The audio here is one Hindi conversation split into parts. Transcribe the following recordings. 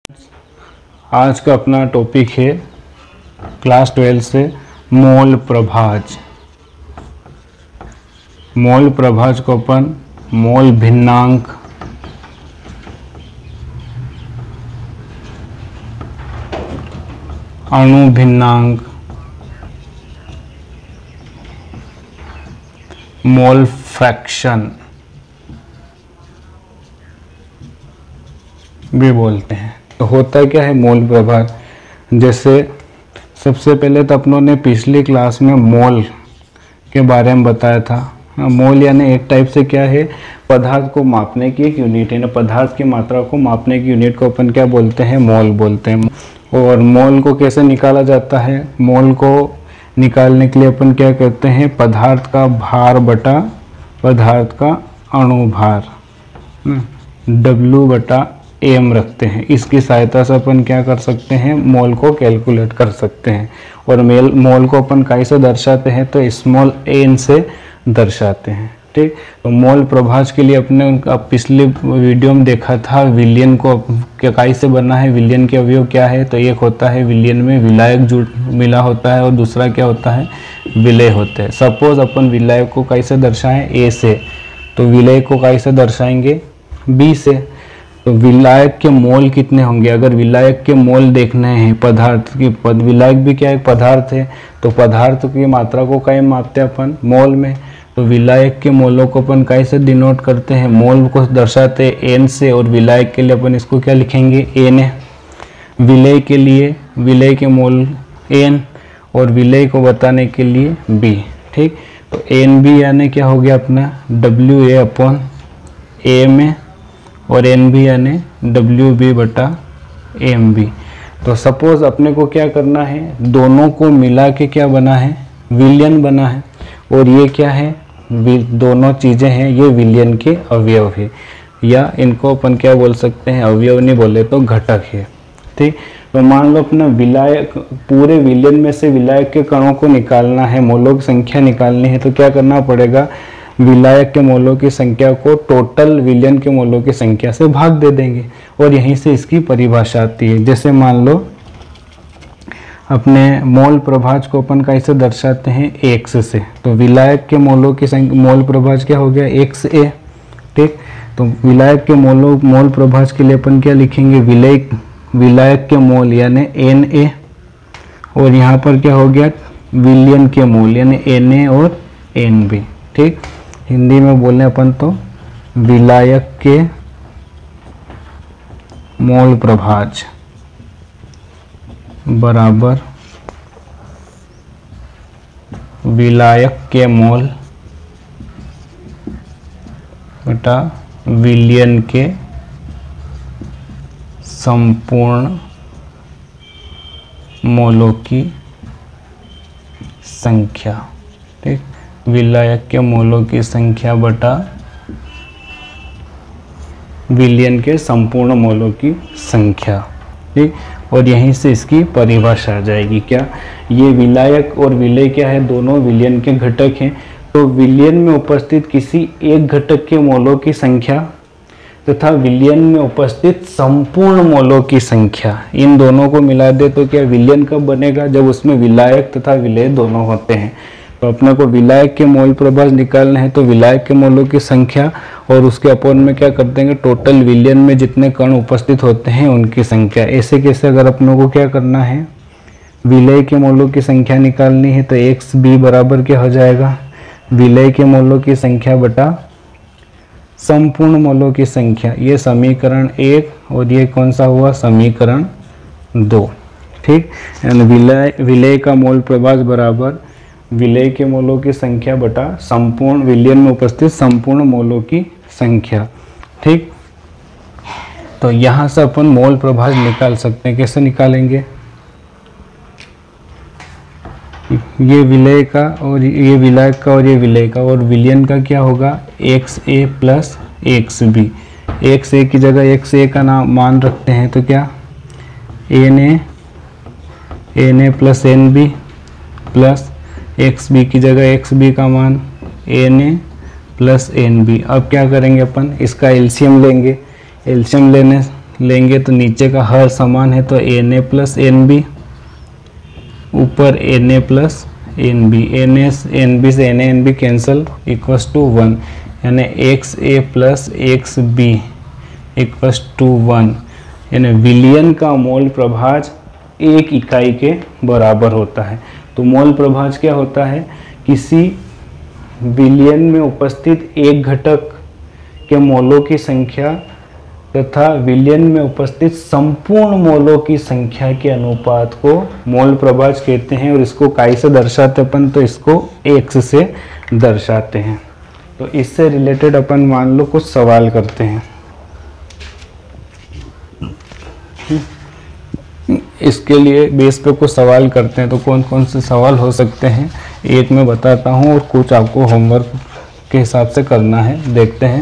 आज का अपना टॉपिक है क्लास 12 से मोल प्रभाज। मोल प्रभाज को अपन मोल भिन्नांक, अणु भिन्नांक, मोल फ्रैक्शन भी बोलते हैं। तो होता क्या है मोल प्रभाज? जैसे सबसे पहले तो अपनों ने पिछली क्लास में मोल के बारे में बताया था। मोल यानी एक टाइप से क्या है, पदार्थ को मापने की एक यूनिट है ना। पदार्थ की मात्रा को मापने की यूनिट को अपन क्या बोलते हैं? मोल बोलते हैं। और मोल को कैसे निकाला जाता है? मोल को निकालने के लिए अपन क्या करते हैं? पदार्थ का भार बटा पदार्थ का अणुभार W/m रखते हैं। इसकी सहायता से अपन क्या कर सकते हैं? मोल को कैलकुलेट कर सकते हैं। और मोल को अपन कैसे दर्शाते हैं? तो स्मॉल n से दर्शाते हैं। ठीक, तो मोल प्रभाज के लिए अपने पिछले वीडियो में देखा था विलयन को कैसे बना है। विलयन के अवयव क्या है? तो एक होता है विलयन में विलायक जुड़ मिला होता है और दूसरा क्या होता है? विलय होते हैं। सपोज अपन विलायक को कैसे दर्शाएं? A से, तो विलय को कैसे दर्शाएंगे? B से। तो विलायक के मोल कितने होंगे? अगर विलायक के मोल देखने हैं पदार्थ की, विलायक भी क्या एक पदार्थ है, तो पदार्थ की मात्रा को कैसे मापते हैं अपन? मोल में। तो विलायक के मोलों को अपन कैसे डिनोट करते हैं? मोल को दर्शाते हैं n से, और विलायक के लिए अपन इसको क्या लिखेंगे? Na। विलय के लिए विलय के मोल n और विलय को बताने के लिए b। ठीक, तो Nb यानी क्या हो गया अपना? WA/ma और Nb यानी WB/mb। तो सपोज अपने को क्या करना है? दोनों को मिला के क्या बना है? विलयन बना है। और ये क्या है? दोनों चीज़ें हैं, ये विलयन के अवयव है, या इनको अपन क्या बोल सकते हैं? अवयव नहीं बोले तो घटक है। ठीक, तो मान लो अपना विलायक, पूरे विलयन में से विलायक के कणों को निकालना है, मोलों की संख्या निकालनी है, तो क्या करना पड़ेगा? विलायक के मोलों की संख्या को टोटल विलयन के मोलों की संख्या से भाग दे देंगे, और यहीं से इसकी परिभाषा आती है। जैसे मान लो अपने मोल प्रभाज को अपन कैसे दर्शाते हैं? x से। तो विलायक के मोलों की संख्या, मोल प्रभाज क्या हो गया? XA। ठीक, तो विलायक के मोल प्रभाज के लिए अपन क्या लिखेंगे? विलायक के मोल यानी Na, और यहाँ पर क्या हो गया? विलयन के मोल यानी Na और Nb। ठीक, हिंदी में बोलने अपन तो विलायक के मोल प्रभाज बराबर विलायक के मोल बटा विलयन के संपूर्ण मोलों की संख्या। ठीक, विलायक के मोलों की संख्या बटा विलयन के संपूर्ण मोलों की संख्या। ठीक, और यहीं से इसकी परिभाषा आ जाएगी। क्या? ये विलायक और विलय क्या है? दोनों विलयन के घटक हैं। तो विलयन में उपस्थित किसी एक घटक के मोलों की संख्या तथा विलयन में उपस्थित संपूर्ण मोलों की संख्या, इन दोनों को मिला दे तो क्या विलयन कब बनेगा? जब उसमें विलायक तथा विलय दोनों होते हैं। तो अपने को विलायक के मोल प्रभाज निकालना है, तो विलायक के मोलों की संख्या और उसके अपोन में क्या कर देंगे? टोटल विलयन में जितने कण उपस्थित होते हैं उनकी संख्या। ऐसे कैसे अगर अपनों को क्या करना है? विलय के मोलों की संख्या निकालनी है, तो XB बराबर क्या हो जाएगा? विलय के मोलों की संख्या बटा संपूर्ण मोलों की संख्या। ये समीकरण 1 और ये कौन सा हुआ? समीकरण 2। ठीक, विलय का मोल प्रभाज बराबर विलय के मोलों की संख्या बटा संपूर्ण विलयन में उपस्थित संपूर्ण मोलों की संख्या। ठीक, तो यहाँ से अपन मोल प्रभाज निकाल सकते हैं। कैसे निकालेंगे? ये विलय का और ये विलायक का और ये विलय का, और विलयन का क्या होगा? XA plus XB। XA की जगह XA का नाम मान रखते हैं, तो क्या? Na plus NB plus XB की जगह XB का मान Na प्लस NB। अब क्या करेंगे अपन? इसका एलसीएम लेंगे। एलसीएम लेंगे तो नीचे का हर समान है, तो Na प्लस एन बी, ऊपर Na plus N B, N B से Na N B cancel equals to 1, यानी XA plus XB equals to 1, यानी विलयन का मोल प्रभाज 1 इकाई के बराबर होता है। तो मोल प्रभाज क्या होता है? किसी विलयन में उपस्थित एक घटक के मोलों की संख्या तथा विलयन में उपस्थित संपूर्ण मोलों की संख्या के अनुपात को मोल प्रभाज कहते हैं। और इसको काई से दर्शाते अपन, तो इसको x से दर्शाते हैं। तो इससे रिलेटेड अपन मान लो कुछ सवाल करते हैं। इसके लिए बेस पे कुछ सवाल करते हैं, तो कौन कौन से सवाल हो सकते हैं एक मैं बताता हूँ और कुछ आपको होमवर्क के हिसाब से करना है। देखते हैं।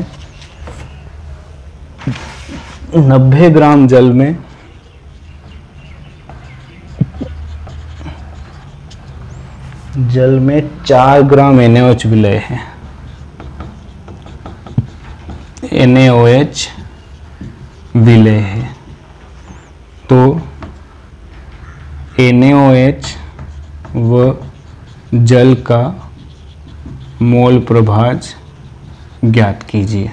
90 ग्राम जल में जल में 4 ग्राम NaOH विलय है। NaOH विलय है, तो NaOH व जल का मोल प्रभाज ज्ञात कीजिए।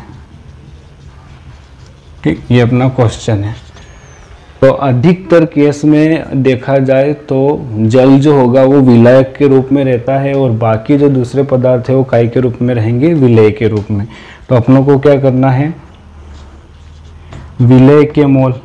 ठीक, ये अपना क्वेश्चन है। तो अधिकतर केस में देखा जाए तो जल जो होगा वो विलायक के रूप में रहता है और बाकी जो दूसरे पदार्थ है वो काई के रूप में रहेंगे, विलेय के रूप में। तो अपनों को क्या करना है? विलेय के मोल,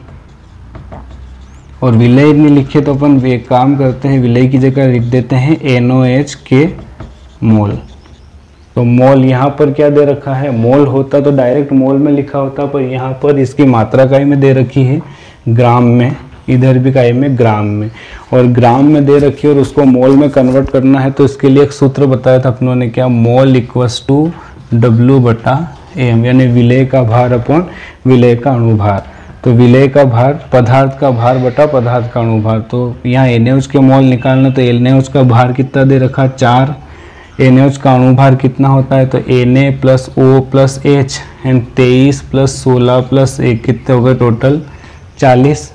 और विलेय नहीं लिखे तो अपन एक काम करते हैं, विलेय की जगह लिख देते हैं NaOH के मोल। तो मोल यहाँ पर क्या दे रखा है? मोल होता तो डायरेक्ट मोल में लिखा होता, पर यहाँ पर इसकी मात्रा काई में दे रखी है? ग्राम में। इधर भी काई में? ग्राम में। और ग्राम में दे रखी है और उसको मोल में कन्वर्ट करना है, तो इसके लिए एक सूत्र बताया था अपनों ने, क्या? मोल इक्वस टू W बटा M, यानी विलेय का भार अपॉन विलेय का अणुभार। तो विलेय का भार पदार्थ का भार बटा पदार्थ का अणुभार। तो यहाँ NaOH के मोल निकालना, तो NaOH का भार कितना दे रखा? 4। NaOH का अणुभार कितना होता है? तो Na plus O plus H and 23 plus 16 plus 1 कितने हो गए? टोटल 40।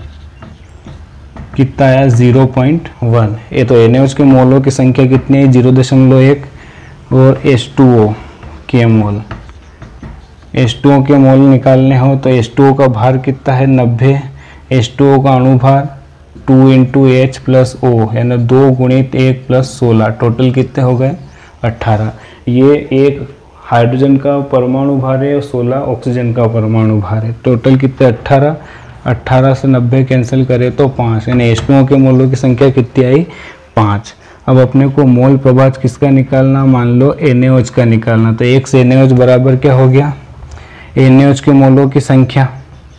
कितना आया? 0.1। ये तो NaOH के मोलों की संख्या कितनी है? 0.1। और H2O के मोल, H2O के मोल निकालने हो तो H2O का भार कितना है? 90। H2O का अणुभार 2 इंटू H प्लस O, यानी 2 गुणित 1 प्लस 16, टोटल कितने हो गए? 18। ये एक हाइड्रोजन का परमाणु भार है और 16 ऑक्सीजन का परमाणु भार है। टोटल कितने? 18। 18 से 90 कैंसिल करें तो 5, यानी H2O के मोलों की संख्या कितनी आई? 5। अब अपने को मोल प्रभाज किसका निकालना? मान लो NaOH का निकालना। तो 1 से NaOH बराबर क्या हो गया? NaOH के मोलों की संख्या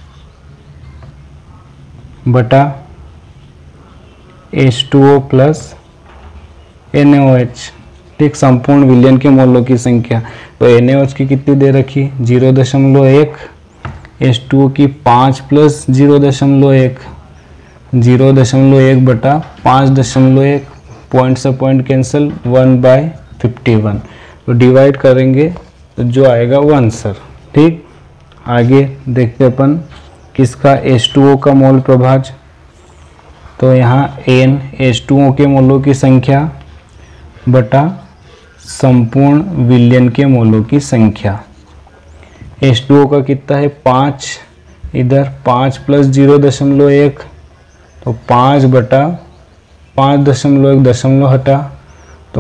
बटा H2O प्लस NaOH। ठीक, संपूर्ण विलयन के मोलों की संख्या। तो NaOH की कितनी दे रखी? 0.1। H2O की 5 प्लस 0.1, 0.1 बटा 5.1, पॉइंट से पॉइंट कैंसिल, 1/51। तो डिवाइड करेंगे तो जो आएगा वो आंसर। ठीक, आगे देखते अपन किसका? H2O का मोल प्रभाज। तो यहाँ N H2O के मोलों की संख्या बटा संपूर्ण विलयन के मोलों की संख्या। H2O का कितना है? 5। इधर 5 प्लस 0.1, तो 5 बटा 5.1 दशमलव हटा, तो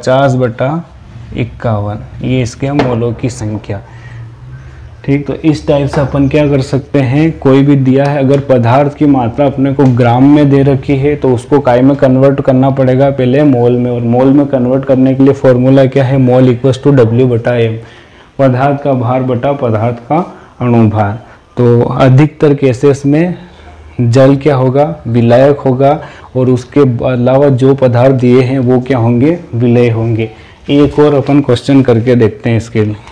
50/51, ये इसके मोलों की संख्या। ठीक, तो इस टाइप से अपन क्या कर सकते हैं? कोई भी दिया है, अगर पदार्थ की मात्रा अपने को ग्राम में दे रखी है तो उसको काई में कन्वर्ट करना पड़ेगा पहले मोल में, और मोल में कन्वर्ट करने के लिए फॉर्मूला क्या है? मोल इक्वस टू W बटा M, पदार्थ का भार बटा पदार्थ का अणुभार। तो अधिकतर केसेस में जल क्या होगा? विलायक होगा, और उसके अलावा जो पदार्थ दिए हैं वो क्या होंगे? विलेय होंगे। एक और अपन क्वेश्चन करके देखते हैं इसके लिए।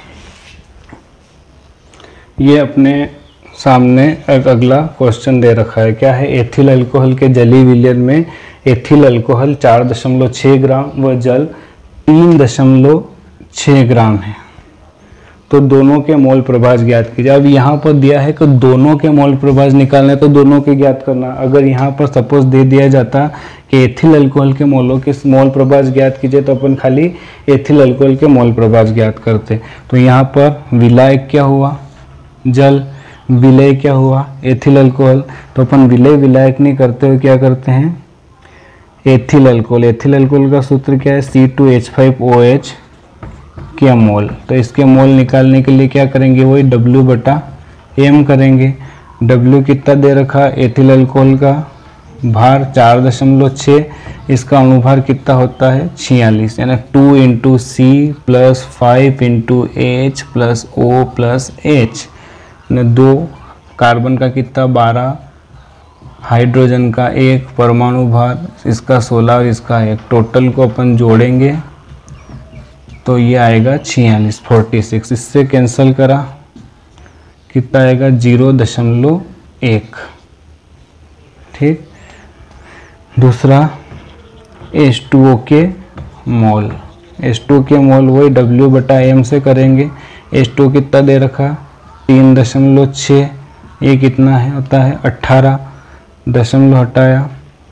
ये अपने सामने एक अगला क्वेश्चन दे रखा है। क्या है? एथिल अल्कोहल के जलीय विलयन में एथिल अल्कोहल 4.6 ग्राम व जल 3.6 ग्राम है। तो दोनों के मोल प्रभाज ज्ञात कीजिए। अब यहाँ पर दिया है कि दोनों के मोल प्रभाज निकालना है, तो दोनों के ज्ञात करना। अगर यहाँ पर सपोज दे दिया जाता कि एथिल अल्कोहल के मोलों के मोल प्रभाज ज्ञात कीजिए, तो अपन खाली एथिल अल्कोहल के मोल प्रभाज ज्ञात करते। तो यहाँ पर विलायक क्या हुआ? जल। विलय क्या हुआ? Ethyl alcohol. तो अपन विलय विलायक नहीं करते हुए क्या करते हैं? Ethyl alcohol. एथिल अल्कोहल का सूत्र क्या है? C2H5OH के मोल। तो इसके मोल निकालने के लिए क्या करेंगे? वही W/M करेंगे। W कितना दे रखा? एथिल अल्कोहल का भार 4.6, इसका अणुभार कितना होता है? 46, यानी 2 × C + 5 × H + O + H, 2 carbon का कितना? 12, हाइड्रोजन का 1, परमाणु भार इसका 16 और इसका 1, टोटल को अपन जोड़ेंगे तो ये आएगा 46, 46। इससे कैंसिल करा, कितना आएगा? 0.1। ठीक। दूसरा H2O के मोल। H2O के मोल वही W/M से करेंगे। H2O कितना दे रखा? 3.6, ये कितना है? होता है 18, दशमलव हटाया,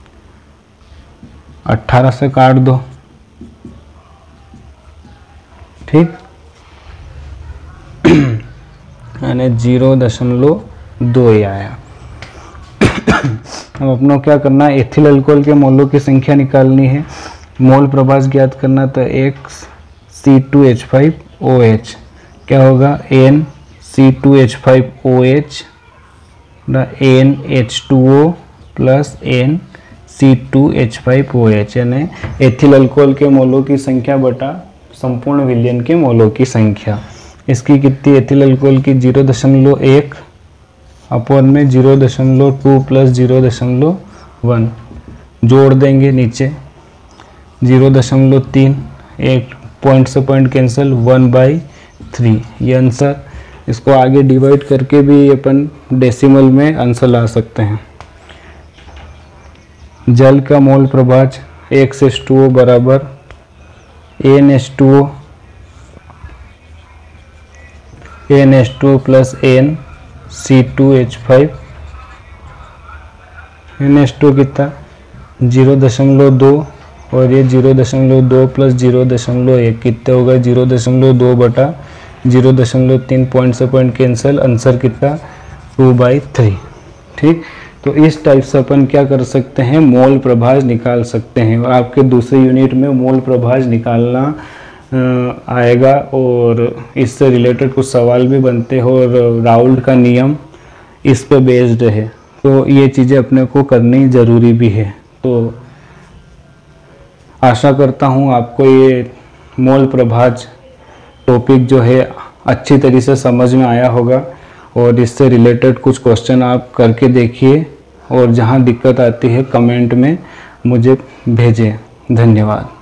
18 से काट दो। ठीक, यानी 0.2 ही आया। अब अपनों क्या करना है? एथिल अल्कोहल के मोलों की संख्या निकालनी है, मोल प्रभाज ज्ञात करना। तो C2H5OH क्या होगा? NC2H5OH NH2O + NC2H5OH, यानी एथिल अल्कोहल के मोलों की संख्या बटा संपूर्ण विलयन के मोलों की संख्या। इसकी कितनी? एथिल अल्कोहल की 0.1 अपॉन में 0.2 + 0.1 जोड़ देंगे नीचे 0.3, एक पॉइंट से पॉइंट कैंसिल, 1/3 ये आंसर। इसको आगे डिवाइड करके भी अपन डेसिमल में आंसर ला सकते हैं। जल का मोल प्रभाज X/H2O बराबर NH2O + NC2H5। NH2 कितना? 0.2 और ये 0.2 + 0.1 कितने होगा? 0.2/0.3, पॉइंट से पॉइंट कैंसिल, आंसर कितना? 2/3। ठीक। तो इस टाइप से अपन क्या कर सकते हैं? मोल प्रभाज निकाल सकते हैं। और आपके दूसरे यूनिट में मोल प्रभाज निकालना आएगा और इससे रिलेटेड कुछ सवाल भी बनते हैं और राउल्ट का नियम इस पे बेस्ड है। तो ये चीज़ें अपने को करनी ज़रूरी भी है। तो आशा करता हूँ आपको ये मोल प्रभाज टॉपिक जो है अच्छी तरीके से समझ में आया होगा और इससे रिलेटेड कुछ क्वेश्चन आप करके देखिए और जहाँ दिक्कत आती है कमेंट में मुझे भेजें। धन्यवाद।